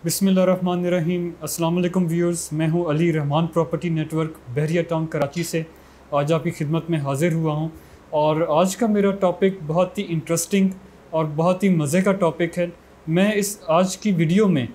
बिस्मिल्लाहिर्रहमानिर्रहीम। अस्सलाम वालेकुम व्यूअर्स, मैं हूं Ali Rahman property network Bahria town Karachi से आज आपकी खिदमत में हाज़िर हुआ हूं। और आज का मेरा टॉपिक बहुत ही इंटरेस्टिंग और बहुत ही मज़े का टॉपिक है। मैं इस आज की वीडियो में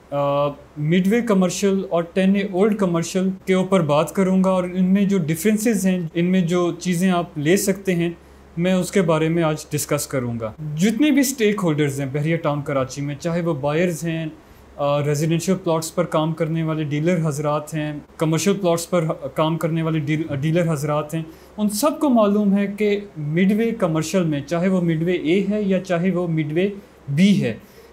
मिडवे कमर्शियल और 10A ओल्ड कमर्शियल के ऊपर बात करूंगा और इनमें जो डिफरेंसेस हैं, इनमें जो चीज़ें आप ले सकते हैं, मैं उसके बारे में आज डिस्कस करूंगा। जितने भी स्टेक होल्डर्स हैं बहरिया टाउन कराची में, चाहे वो बायर्स हैं, रेजिडेंशियल प्लॉट्स पर काम करने वाले डीलर हजरात हैं, कमर्शियल प्लॉट्स पर काम करने वाले डीलर हजरात हैं, उन सब को मालूम है कि मिडवे कमर्शियल में, चाहे वो मिडवे ए है या चाहे वो मिडवे बी है,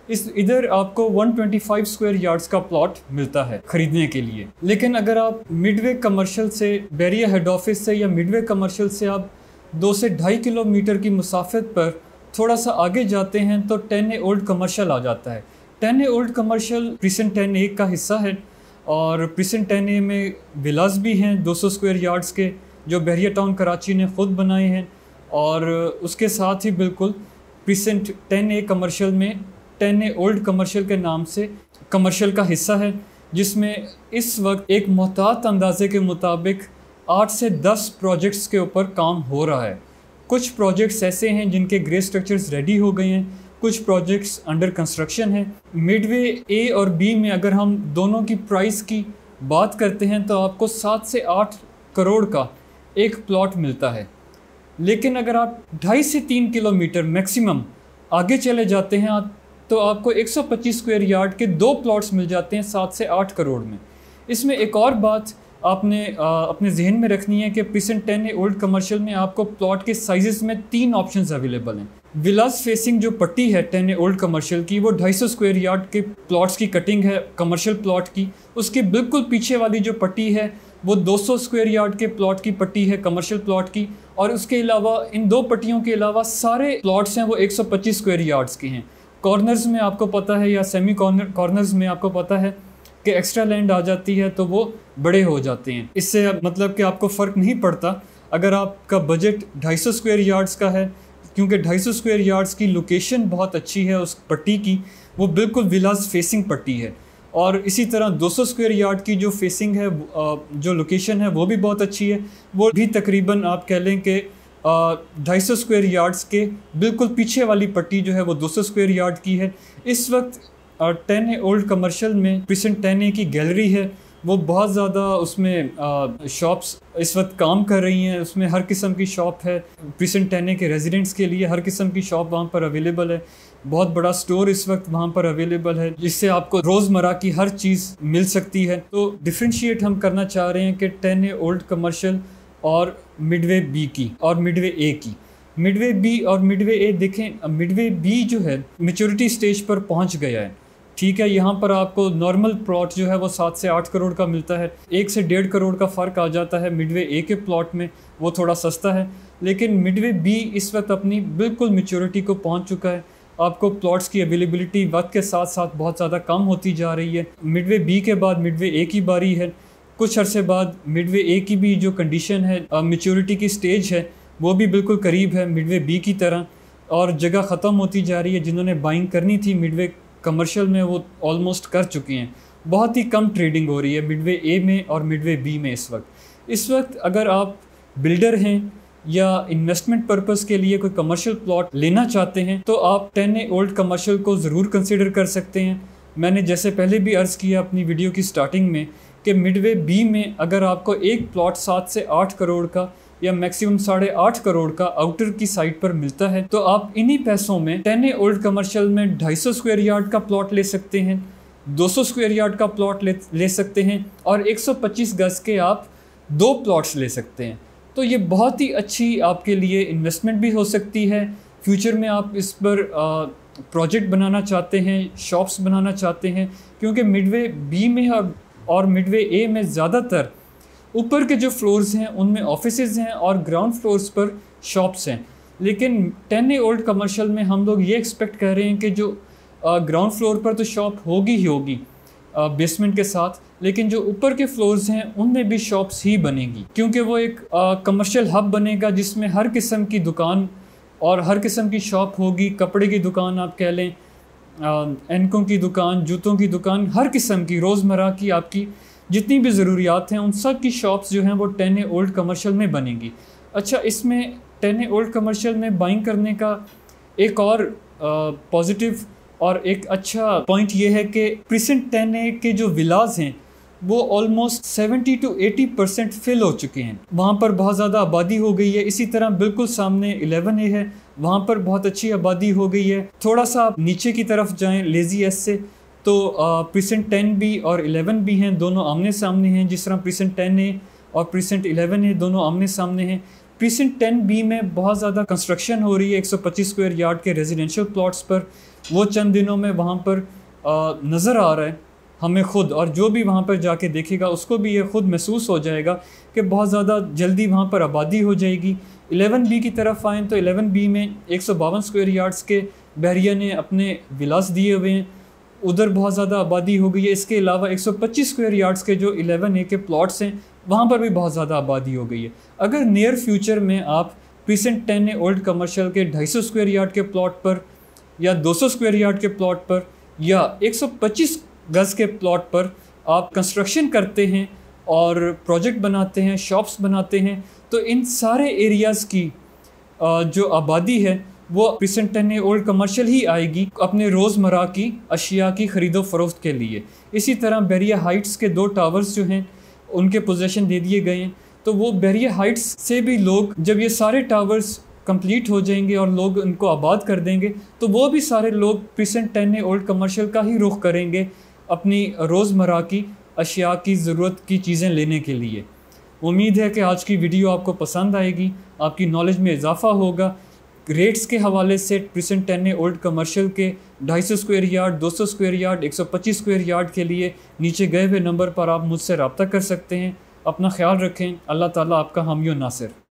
इधर आपको 125 स्क्वायर यार्ड्स का प्लॉट मिलता है ख़रीदने के लिए। लेकिन अगर आप मिडवे कमर्शियल से, बहरिया हेड ऑफिस से या मिडवे कमर्शियल से आप 2 से 2.5 किलोमीटर की मुसाफत पर थोड़ा सा आगे जाते हैं तो 10A ओल्ड कमर्शियल आ जाता है। 10A old commercial precinct 10A का हिस्सा है और प्रीसेंट 10A में विलास भी हैं 200 स्क्वायर यार्ड्स के, जो बहरिया टाउन कराची ने ख़ुद बनाए हैं। और उसके साथ ही बिल्कुल प्रीसेंट 10A कमर्शियल में 10A ओल्ड कमर्शियल के नाम से कमर्शियल का हिस्सा है, जिसमें इस वक्त एक मोहतात अंदाजे के मुताबिक 8 से 10 प्रोजेक्ट्स के ऊपर काम हो रहा है। कुछ प्रोजेक्ट्स ऐसे हैं जिनके ग्रे स्ट्रक्चर्स रेडी हो गए हैं, कुछ प्रोजेक्ट्स अंडर कंस्ट्रक्शन है। मिडवे ए और बी में अगर हम दोनों की प्राइस की बात करते हैं तो आपको 7 से 8 करोड़ का एक प्लॉट मिलता है। लेकिन अगर आप 2.5 से 3 किलोमीटर मैक्सिमम आगे चले जाते हैं तो आपको 125 स्क्वायर यार्ड के 2 प्लॉट्स मिल जाते हैं 7 से 8 करोड़ में। इसमें एक और बात आपने अपने जहन में रखनी है कि प्रीसेंट 10A ओल्ड कमर्शियल में आपको प्लॉट के साइजेस में 3 ऑप्शंस अवेलेबल हैं। विलास फेसिंग जो पट्टी है 10A ओल्ड कमर्शियल की, वो 250 स्क्वायर यार्ड के प्लॉट्स की कटिंग है कमर्शियल प्लॉट की। उसके बिल्कुल पीछे वाली जो पट्टी है वो 200 स्क्वायर यार्ड के प्लॉट की पट्टी है कमर्शियल प्लॉट की। और उसके अलावा इन 2 पट्टियों के अलावा सारे प्लॉट्स हैं वो 125 स्क्वायर यार्ड्स के हैं। कॉर्नर्स में आपको पता है या सेमी कॉर्नर्स में आपको पता है कि एक्स्ट्रा लैंड आ जाती है तो वो बड़े हो जाते हैं। इससे मतलब कि आपको फ़र्क नहीं पड़ता अगर आपका बजट 250 स्क्वायर यार्ड्स का है, क्योंकि 250 स्क्वायर यार्ड्स की लोकेशन बहुत अच्छी है उस पट्टी की, वो बिल्कुल विलास फेसिंग पट्टी है। और इसी तरह 200 स्क्वायर यार्ड की जो फेसिंग है, जो लोकेशन है, वो भी बहुत अच्छी है। वो भी तकरीबन आप कह लें कि 250 स्क्वायर यार्ड्स के बिल्कुल पीछे वाली पट्टी जो है वो 200 स्क्वायर यार्ड की है। इस वक्त 10A ओल्ड कमर्शियल में प्रीसेंट 10A की गैलरी है, वो बहुत ज़्यादा उसमें शॉप्स इस वक्त काम कर रही हैं। उसमें हर किस्म की शॉप है, प्रीसेंट 10A के रेजिडेंट्स के लिए हर किस्म की शॉप वहाँ पर अवेलेबल है। बहुत बड़ा स्टोर इस वक्त वहाँ पर अवेलेबल है, जिससे आपको रोज़मर्रा की हर चीज़ मिल सकती है। तो डिफ्रेंशिएट हम करना चाह रहे हैं कि 10A ओल्ड कमर्शियल और मिडवे बी की और मिडवे ए की। मिडवे बी और मिडवे ए देखें, मिडवे बी जो है मैच्योरिटी स्टेज पर पहुंच गया है, ठीक है। यहाँ पर आपको नॉर्मल प्लॉट जो है वो 7 से 8 करोड़ का मिलता है, 1 से 1.5 करोड़ का फ़र्क आ जाता है मिडवे ए के प्लॉट में, वो थोड़ा सस्ता है। लेकिन मिडवे बी इस वक्त अपनी बिल्कुल मैच्योरिटी को पहुँच चुका है। आपको प्लॉट्स की अवेलेबिलिटी वक्त के साथ साथ बहुत ज़्यादा कम होती जा रही है। मिडवे बी के बाद मिडवे ए की बारी है। कुछ अरसे बाद मिडवे ए की भी जो कंडीशन है, मैच्योरिटी की स्टेज है, वो भी बिल्कुल करीब है मिडवे बी की तरह, और जगह ख़त्म होती जा रही है। जिन्होंने बाइंग करनी थी मिडवे कमर्शियल में वो ऑलमोस्ट कर चुके हैं। बहुत ही कम ट्रेडिंग हो रही है मिडवे ए में और मिडवे बी में इस वक्त अगर आप बिल्डर हैं या इन्वेस्टमेंट पर्पज़ के लिए कोई कमर्शियल प्लॉट लेना चाहते हैं तो आप 10A ओल्ड कमर्शियल को ज़रूर कंसिडर कर सकते हैं। मैंने जैसे पहले भी अर्ज़ किया अपनी वीडियो की स्टार्टिंग में कि मिडवे बी में अगर आपको एक प्लॉट 7 से 8 करोड़ का या मैक्सिमम 8.5 करोड़ का आउटर की साइड पर मिलता है तो आप इन्हीं पैसों में 10A ओल्ड कमर्शियल में 250 स्क्वायर यार्ड का प्लॉट ले सकते हैं, 200 स्क्वायर यार्ड का प्लॉट ले सकते हैं और 125 गज के आप 2 प्लॉट्स ले सकते हैं। तो ये बहुत ही अच्छी आपके लिए इन्वेस्टमेंट भी हो सकती है। फ्यूचर में आप इस पर प्रोजेक्ट बनाना चाहते हैं, शॉप्स बनाना चाहते हैं, क्योंकि मिडवे बी में और मिडवे ए में ज़्यादातर ऊपर के जो फ्लोर्स हैं उनमें ऑफिसेज हैं और ग्राउंड फ्लोर्स पर शॉप्स हैं। लेकिन 10A ओल्ड कमर्शियल में हम लोग ये एक्सपेक्ट कर रहे हैं कि जो ग्राउंड फ्लोर पर तो शॉप होगी ही होगी बेसमेंट के साथ, लेकिन जो ऊपर के फ्लोर्स हैं उनमें भी शॉप्स ही बनेगी, क्योंकि वो एक कमर्शियल हब बनेगा जिसमें हर किस्म की दुकान और हर किस्म की शॉप होगी। कपड़े की दुकान आप कह लें, एनकों की दुकान, जूतों की दुकान, हर किस्म की रोज़मर्रा की आपकी जितनी भी ज़रूरियात हैं उन सब की शॉप्स जो हैं वो 10A ओल्ड कमर्शियल में बनेंगी। अच्छा, इसमें 10A ओल्ड कमर्शियल में बाइंग करने का एक और पॉजिटिव और एक अच्छा पॉइंट ये है कि प्रीसेंट 10A के जो विलाज हैं वो ऑलमोस्ट 70 to 80% फिल हो चुके हैं। वहाँ पर बहुत ज़्यादा आबादी हो गई है। इसी तरह बिल्कुल सामने 11A है, वहाँ पर बहुत अच्छी आबादी हो गई है। थोड़ा सा आप नीचे की तरफ जाएं लेज़ी एस से तो प्रीसेंट 10B और 11B हैं, दोनों आमने सामने हैं। जिस तरह प्रीसेंट 10A और प्रीसेंट 11A दोनों आमने सामने हैं। प्रीसेंट 10B में बहुत ज़्यादा कंस्ट्रक्शन हो रही है 125 स्क्वायर यार्ड के रेजिडेंशियल प्लॉट्स पर। वो चंद दिनों में वहाँ पर नज़र आ रहा है हमें खुद, और जो भी वहाँ पर जाके देखेगा उसको भी ये खुद महसूस हो जाएगा कि बहुत ज़्यादा जल्दी वहाँ पर आबादी हो जाएगी। 11B की तरफ आएँ तो 11B में 152 स्क्वायर यार्ड्स के बहरिया ने अपने विलास दिए हुए हैं, उधर बहुत ज़्यादा आबादी हो गई है। इसके अलावा 125 स्क्वायर यार्ड्स के जो 11A के प्लॉट्स हैं वहाँ पर भी बहुत ज़्यादा आबादी हो गई है। अगर नियर फ्यूचर में आप प्रीसेंट 10A ओल्ड कमर्शियल के 250 स्क्वायर यार्ड के प्लॉट पर या 200 स्क्वायर यार्ड के प्लॉट पर या 125 गज़ के प्लॉट पर आप कंस्ट्रक्शन करते हैं और प्रोजेक्ट बनाते हैं, शॉप्स बनाते हैं, तो इन सारे एरियाज़ की जो आबादी है वो प्रीसेंट 10A ओल्ड कमर्शियल ही आएगी अपने रोज़मर्रा की अशिया की ख़रीदो फ़रोख्त के लिए। इसी तरह बहरिया हाइट्स के 2 टावर्स जो हैं उनके पोजेसन दे दिए गए हैं, तो वो बहरिया हाइट्स से भी लोग, जब ये सारे टावर्स कंप्लीट हो जाएंगे और लोग उनको आबाद कर देंगे, तो वो भी सारे लोग प्रीसेंट 10A ओल्ड कमर्शियल का ही रुख करेंगे अपनी रोज़मर्रा की अशिया की ज़रूरत की चीज़ें लेने के लिए। उम्मीद है कि आज की वीडियो आपको पसंद आएगी, आपकी नॉलेज में इजाफ़ा होगा। रेट्स के हवाले से प्रीसेंट 10A ओल्ड कमर्शियल के 250 square yard, 200 square yard, 125 square yard के लिए नीचे गए हुए नंबर पर आप मुझसे रब्ता कर सकते हैं। अपना ख्याल रखें। अल्लाह ताला आपका हामी और नासिर।